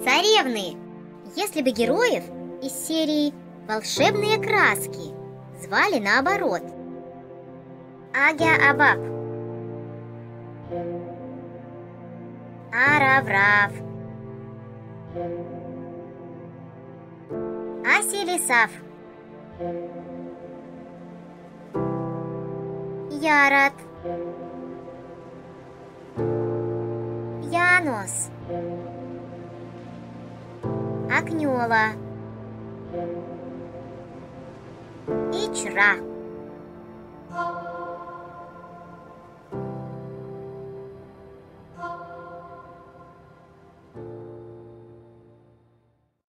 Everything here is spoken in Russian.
Царевны! Если бы героев из серии «Волшебные краски» звали наоборот. Агя-Абаб, Араврав, Аселисав, Ярат, Янос, Акнёла, Ичра.